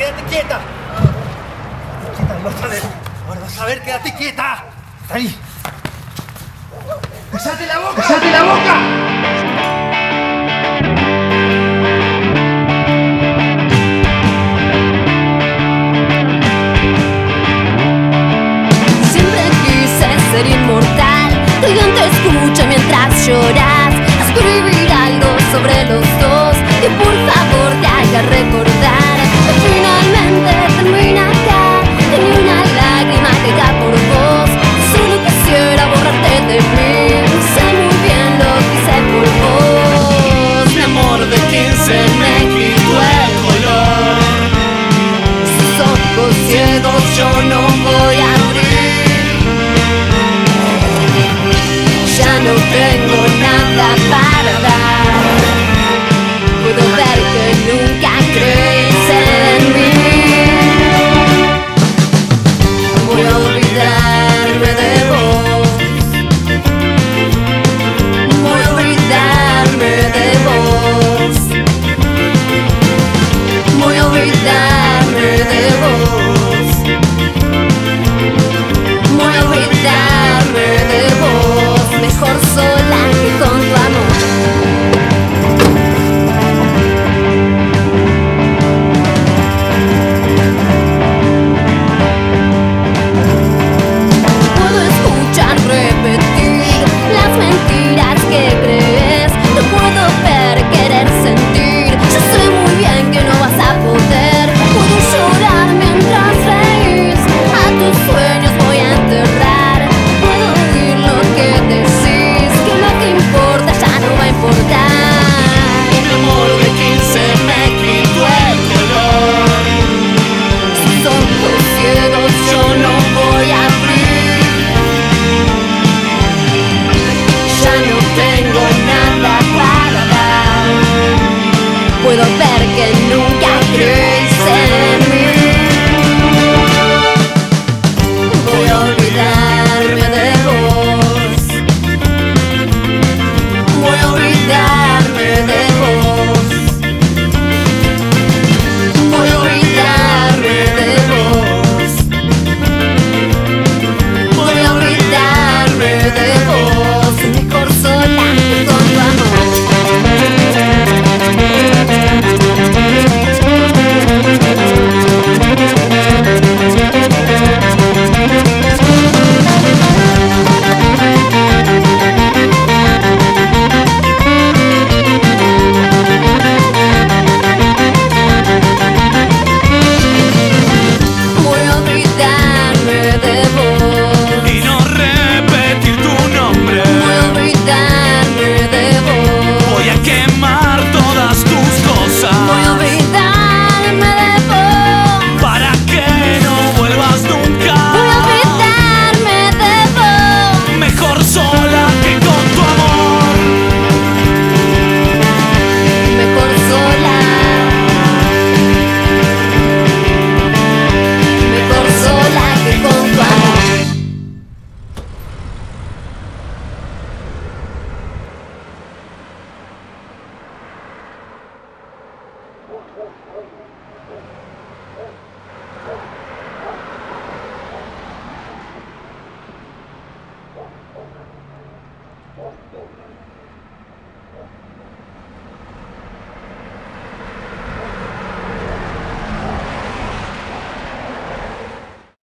quédate quieta. Quieta, no vas a ver. Ahora vas a ver, quédate quieta. Ahí. ¡Cállate la boca! ¡Cállate la boca! Ser inmortal, que alguien te escuche mientras lloras, escribir algo sobre los dos que por favor te haga recordar que finalmente termina acá, que ni una lágrima queda por vos. Solo quisiera borrarte de mí, sé muy bien lo que hice por vos. Mi amor de 15 me quitó el color, sus ojos ciegos yo no voy a abrir. Ya no tengo nada para dar. Puedo ver que nunca creíste en mí. Voy a olvidarme de vos. Voy a olvidarme de vos. Voy a olvidarme de vos. Voy a olvidarme de vos. Mejor sola que con tu amor. Puedo escuchar repetir las mentiras que crees. Te puedo ver, querer sentir. Yo sé muy bien que no vas a poder. Puedo llorar mientras reís. A tus sueños voy a enterrar. Puedo oír lo que decís, que lo que importa ya no va a importar. Mi amor de 15 me quitó el color, sus ojos ciegos yo no voy a abrir. Ya no tengo nada para dar. Puedo ver que nunca creíste en mí. Voy a olvidarme de vos. Voy a olvidarme de vos. Voy a olvidarme de vos. Voy a olvidarme de vos. Mejor sola que con tu amor. Voy a olvidarme de vos. Y no repetir tu nombre. Voy a olvidarme de vos. Voy a quemar todas tus cosas Voy a olvidarme de vos. para que no vuelvas nunca. Voy a olvidarme de vos. Mejor sola que con tu amor. Mejor sola. Mejor sola que con tu amor.